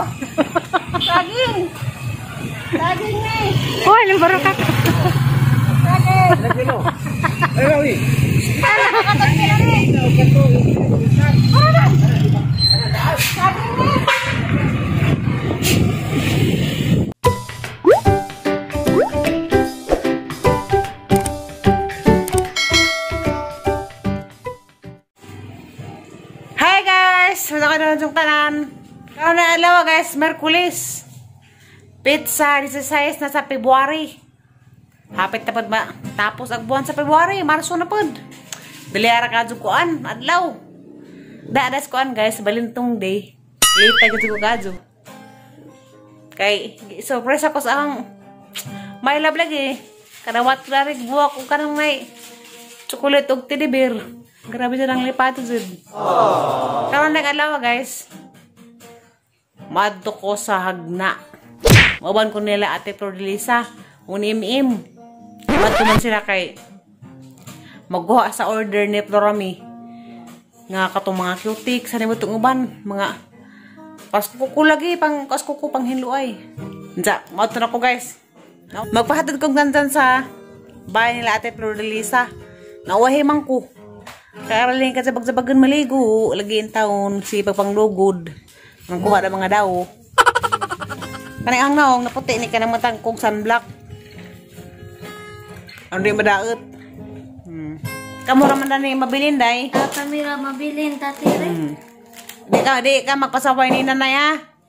Saging. Saging nih. Oh, ini baru kak. Saging. Hai guys, muna kayo na yung tanan. Karoon na alawa guys, Merkulis. Pizza 16 na sa February. Hapit na po ba? Tapos ang buwan sa February, Marso na po. Bilyara ka dyan kuan, adlaw. Daadas kuan guys, balintong day. Late tayo dyan ko kadyo. Kay, surprise ako sa ang may love lagi. Kanawat na rin buwak ko kanang may chocolate og tidibir. Grabe siya ng lipato dyan. Karoon na alawa guys. Madto ko sa hagna. Maban ko nila ate Prodilisa. Unim-im. Madto man sila kay magguha sa order ni Florami. Nga katong mga cutic. Sana mo itong uban. Mga paskuko lagi. Paskuko pang hinluay. Diyan. Madto na ko guys. Magpahatid kong dandan sa bahay nila ate Prodilisa. Nawahi man ko. Karaling ka sa bagsabagan maligo. Lagiin taon si pagpanglugod. Nangkuha na mga daw. Kanay ang naong naputi ni ka na matangkong sunblock. Ano di madaot? Kamu raman na ni mabilin day? Kami ra mabilin tatire. Di ka magpasaway ni nanay ha?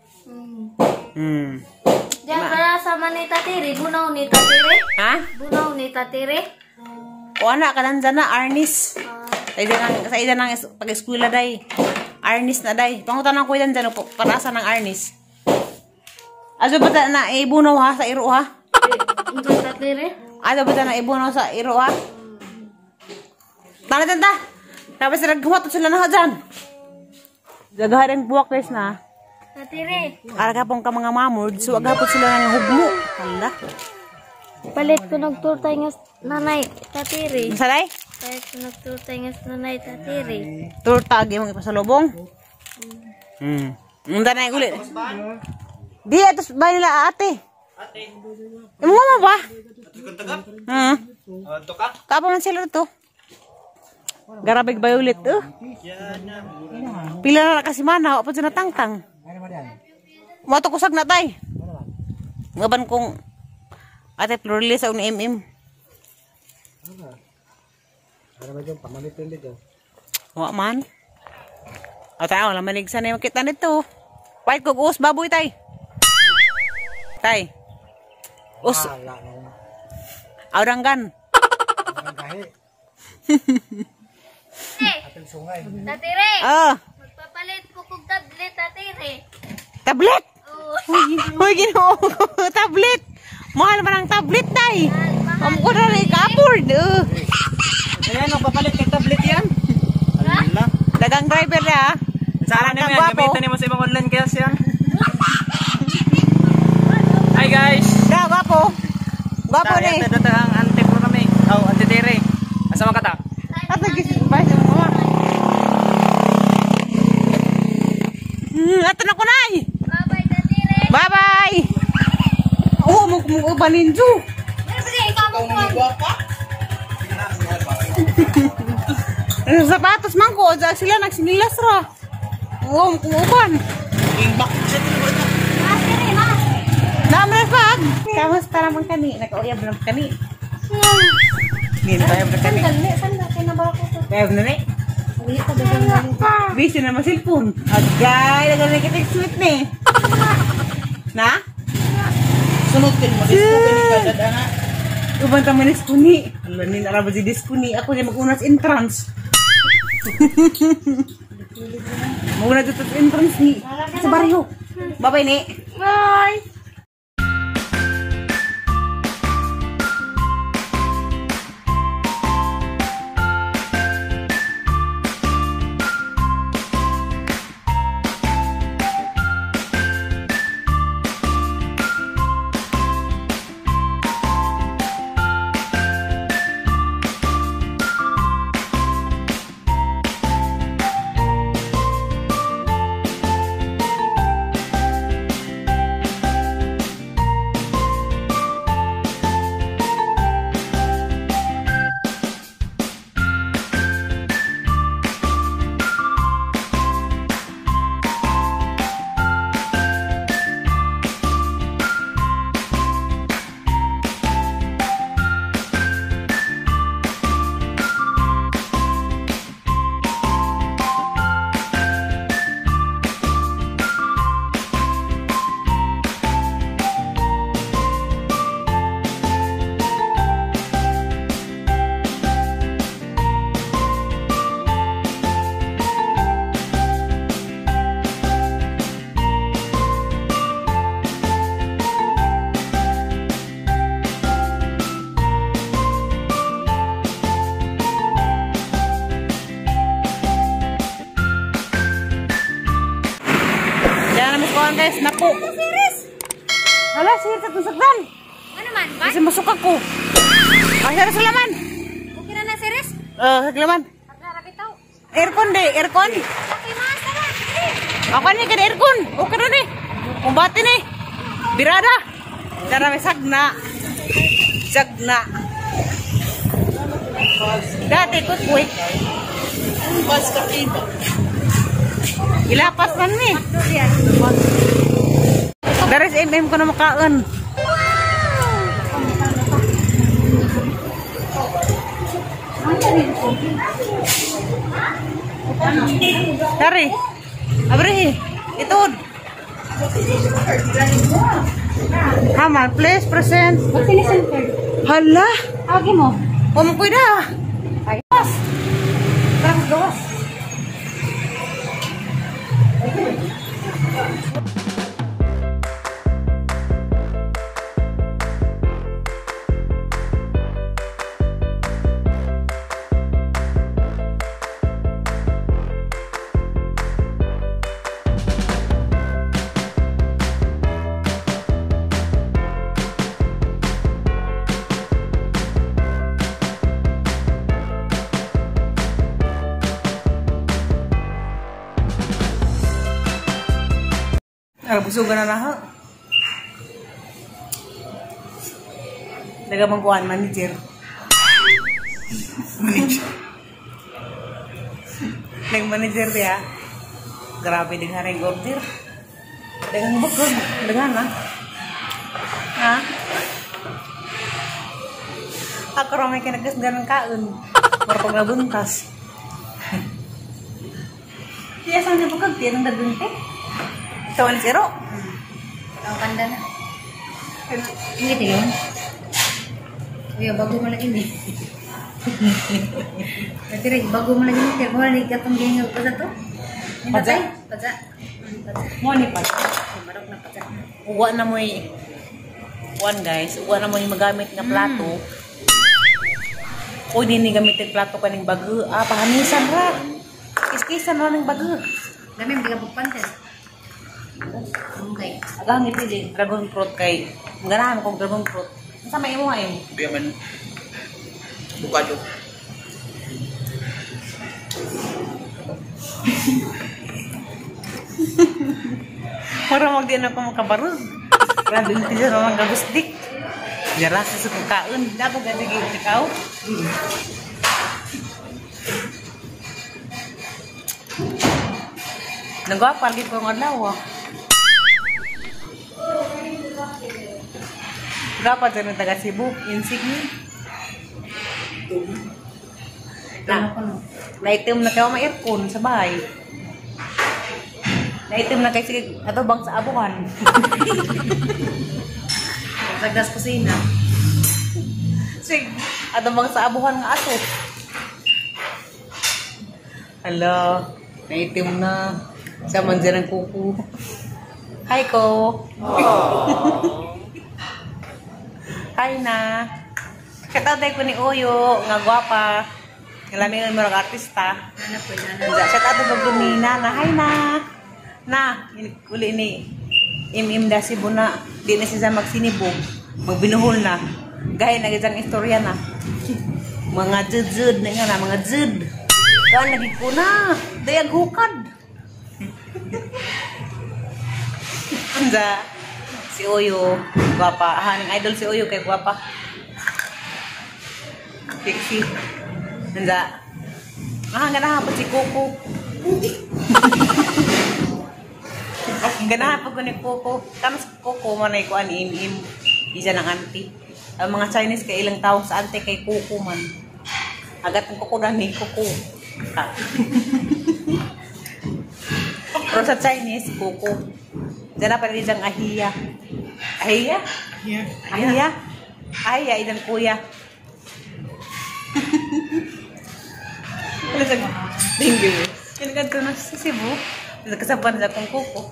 Diyan kaya sama ni tatire. Bunaw ni tatire. Ha? Bunaw ni tatire. O anak ka nandyan na, Arnis. Sa ida ng pag-eskwela day. Arnis na day. Pangutan ko yan dyan po. Parasa ng Arnis. Aso ba na ibunaw ha sa iro ha? Untuk tatire. Aso ba na ibunaw sa iro ha? Tala dyan ta. Tapos naghuwatot sila na ha dyan. Jagahan ang buwak guys na. Tatire. Aragapong ka mga mamord. So agapot sila ng hugmo. Hala. Palit ko nagturtay nga nanay tatire. Masalay? Palit ko nagturtay nga nanay tatire. Turtag yung ipasalubong. Munta na yung ulit. Di, atos ba nila ate? Ate. Yung mga ba? Kapa man sila ito. Garabig ba ulit? Pila na kasi mana. Wapad siya natangtang. Matukusag na tay. Ngaban kong ate Florlis sa uni-im-im. Ano ba dyan? Pamalitin dito. Wak man. O tayo, lamanig sana yung kita nito. White kugus, baboy tay. Tay. Us. Auranggan. Ating sungay. Tatire. Magpapalit ko kong tablet tatire. Tablet? Uy, ginoo ko. Tablet. Mahal man ang tablet tay. Ang ko na rin ka-afford. Ayan, magpapalit kay tablet yan. Alhamdulillah. Dagang driver niya ha. Saan na yan? Gamitan mo sa ibang online kaya yan. Hi guys. Da, gwapo. Gwapo ni. Ito ang ante pro kami. Ante Tere. Asa man kata? At nagising ba siya mga? Ato na ko na eh. Bye-bye tatire. Bye-bye. Oo, mukha ninju. Sapatos man ko. Sila nagsinilas ra. Oo, kumuuban. Namres pag. Kamusta naman kani? Nakauyab naman kani. Hindi na tayo na kani. Sandali, kinabala ko to. Kaya na ni. Busy na masilpon. Agay, nagawin kita yung sweet ni. Na? Sunutin mo. Diskupin ni Kadada na. Uban taman diskuni. Alam ni naraba si diskuni. Ako niya mag-unas entrance. Mag-unas dito entrance ni. Sa baryo. Bye-bye ni. Bye. Jangan diskoan guys, naku. Hala, sihir sa tusagdan. Ano man, ba? Kasi masuk ako. Ay, sa laman. Okay na na, series? Sa laman. Paglarapit tau. Aircon deh, aircon. Okay, mas, tara. Ako ni kan aircon. Okay na ni. Kumbati ni. Birada. Dara may sagna. Sagna. Dati ko quick. Bas ka iba. Ilapas man ni. Dari MM ko na makaon. Dari. Abri. Itod. Hamal, please present. Hala. Okay mo. Umukoy na. Ayos. Terang gawas. Busugan na na ha. Daga mangkuhan manager. Nang manager dia. Grabe dengan hareng order. Dengan bukod, dengan na. Ha? Ako ramay kinagas ganang kaon. Marapag nabuntas. Iya sana bukod dia nang dagunte. Tawan zero. Ang kanda na. Ingit yun. Kuya, bago mo lagi ni. Natira, bago mo lagi ni. Kaya mo lagi katong gengel pa sa to. Paja? Paja. Mo ni pa. Marok na paja. Uwa na mo one guys, uwa na mo yung magamit nga plato. O di ni gamit yung plato kaning bago. Pahamisan ra. Kiskisan ra ning bago. Dami, hindi ka pagpantes. Okay. Agang ngiti din, dragon fruit kay ganahan kong dragon fruit. Sa may imo ngayon? Biya man. Bukado. Para magdi na ko makabarog. Grabe yung tiyan naman gagusdik. Jara sa sukong kaon. Dapat gadigil ikaw. Nagwapal gid ko ng adlaw. Dapat sa taga Cebu, insigni. Na-item na kayo ma-aircon sa bahay. Na-item na kayo sige, ato bang sa abuhan. Sa gas kusina. Sige, ato bang sa abuhan nga ato. Hala, na-item na. Sa man dyan ang kuku. Hi ko. Hi na. Shoutout ko ni Oyo, nga gwapa. Kailangan mo ng artista. Nana po, nana. Shoutout ko ni Nana. Hi na. Na, uli ni Im da Cebu na. Di na siya magsinibog. Magbinuhol na. Gaya na gajang istorya na. Mga jud na nga na, mga jud. Kaya lagi ko na. Dayag hukad. Anda. Si Oyo, guwapa. Haning idol si Oyo kay guwapa. Sexy. Nanda. Ganahan po si Coco. Ganahan po ko ni Coco. Kano si Coco man ay kuan im-im. Isa ng auntie. Ang mga Chinese kay ilang tawag sa auntie kay Coco man. Agat ng Coco na ni Coco. Pero sa Chinese, Coco. Diyan na pala diyang ahiya. Ahiya? Yeah. Ahiya? Ahiya, idang kuya. Ano sa tinggi? Yan ganito na sa Cebu. Nagkasaban sa kong kuko.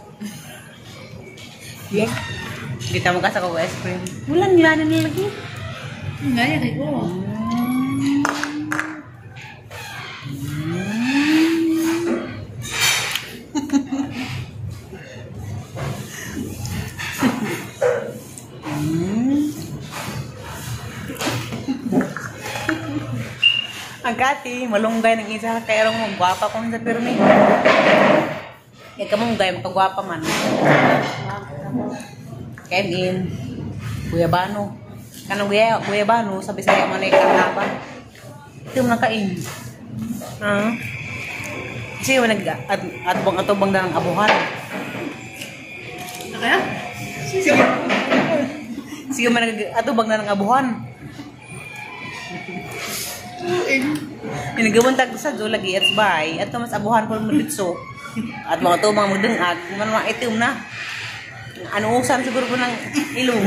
Yeah. Kita mo kasa ko ice cream. Mulan nila na nilagi. Nga yan, kay ko. Ang kati, malunggay ng isa kaya rong magwapa ko sa pirmi. Kaya kamunggay, magpagwapa man. Kaya din, guyabano. Kanang guyabano, sabi sa'yo man ay karnaban. Ito mo nakain. Kasi yung nag-atubang na ng abuhan. Kaya? Sige man nag-atubang na ng abuhan. Nagawan tag sa do lagi at bay at mas abuhan ko mo at mga to mga magdengat man mga itim na ano usan siguro po ng ilong.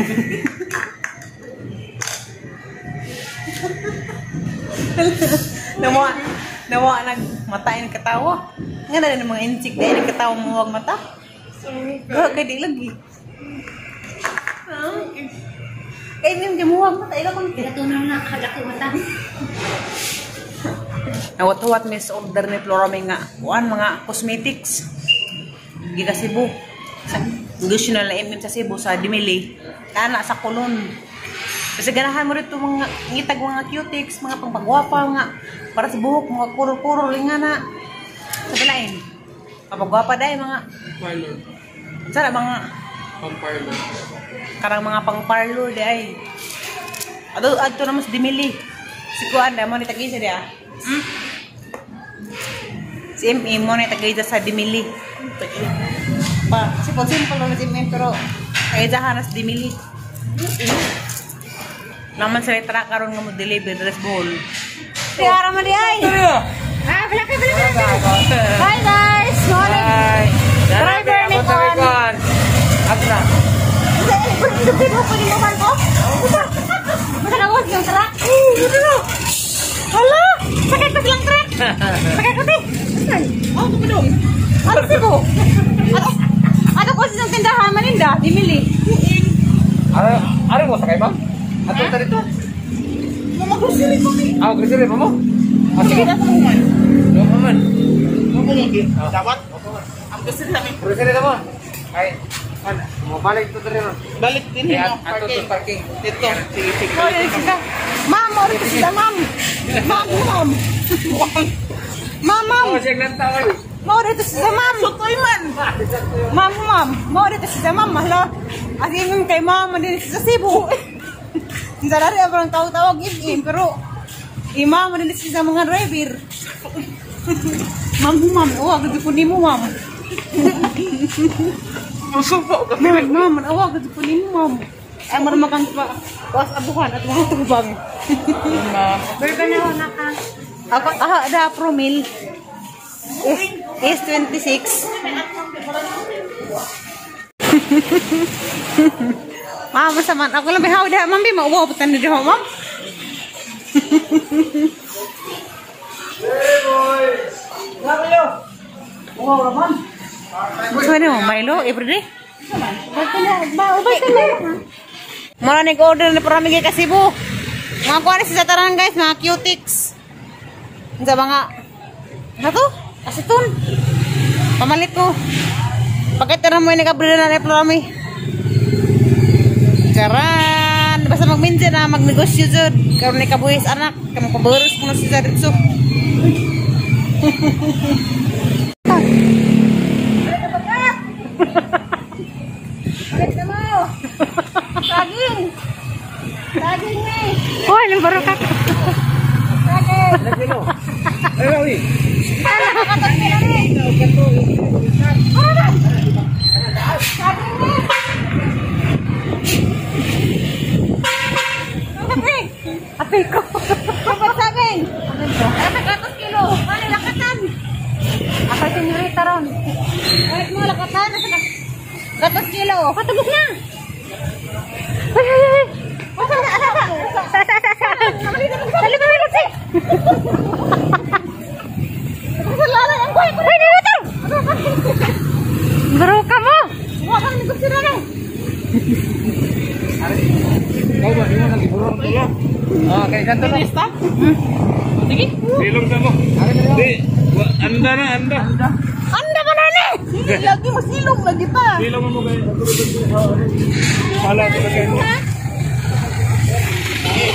nawa nagmatain katawa nga na mga insik dahil katawa mo wag mata kaya di lagi hindi mo wag mata ila kung Pinatunaw na kadaki mata. nawat-wat miss order ni Flora may nga kuan mga cosmetics giga Cebu sa gusto na lang sa Cebu sa Dimili kana sa Kulon kasi ganahan mo rito mga ngitag mga cutics mga pangpagwapa mga para sa buhok mga kuro-kuro linga na sa balain papagwapa dahil mga Parlor. sana mga Pang-parlor. karang mga pang-parlor dahil adto na mas Dimili si kuan na mo ni tagisa dia si MM mo na tagay sa Dimili. Pa, si po simple lang si MM pero tagay sa Hanas Dimili. Naman sila tara karon nga mo deliver dress ball. Tiara mo di ay. Bala. Hi guys! Morning! Hi. Driver ni Juan. Abra. Dupit mo pwede mo ko? Matagawag yung truck. Dito na. Hala! Sakay ko silang truck. Sakay ko di. Oh, ito pa doon. Ano sibo? Ano ko silang tindahan maninda? Dimili. Ari mo sakay ma'am? Ato ta dito. Mag-grocery ko ni. Ah, grocery pa mo? Ah, sige. Sige na sa kuman. Yo man. Dapat? Ang grocery namin. Grocery ta mo. Ay. Mo balik to dere. Balik din Yan, yung ato to parking. Dito. Sige, sige. Oh, yan sila. Ma'am, orin ko sila, ma'am. Ma'am. Ma'am. Oh, sige lang tawag. Mau dito sila, ma'am. Sutoy man. Ma'am. Mau dito sila, ma'am. Hala. Asingin kay ma'am, din sa Cebu. Hindi dari ang tawag-tawag im pero ma'am, din sila mga driver. Ma'am. Awag dito po ni mo, ma'am. Ma'am, awag dito po ni mo, ma'am. Ay, maramakan pa. Kuas abuhan at mga tubang. Berga na ho na ka. Ako, ada promil. Is 26. Ma'am, masaman. Ako lang bihaw dah, ma'am. Mauwaw putan na dihaw, ma'am. Hey boy. Ngayo. Wow, ma'am. Gusto mo, Milo, everyday? Ubay ka na. Mula nag-order na parang nagay ka Cebu. Mga kuha na sa taran guys, mga cutics. Sa mga, ano to? Asiton. Pamalit ko. Pagkatira mo yung nag-abrila na replami. Karan. Basta mag-minsan na, mag-negosyo dyan. Karoon na kabuhis anak. Kamang pabaros ko na siya dito. Balik na mo. Saging. Saging eh. Oh, anong barukat? Saging. Nagino. Ay, rawi. Nakakatot nila eh. Saging eh. Saging. Ate ko. Dapat saging. Nakakatot kilo. Ano lakatan? Ako senyorita ron. Kahit mo lakatan. 100 kilo. Patugos na. Asa na, asa. Dali ba may kasi? Salala yang kuy. Ay, dito. Baro ka mo. Wa kang negosyo na eh. Kau ba, di mo nag-iburong to ya? Ah, kay kanto na. Sige. Bilong ka mo. Di, anda na, anda. Anda ba na ni? Lagi masilong lagi pa. Bilang mo kayo. Pala ko kayo.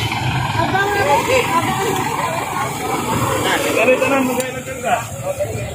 Abang. Dari tanan mo kayo nagkanda.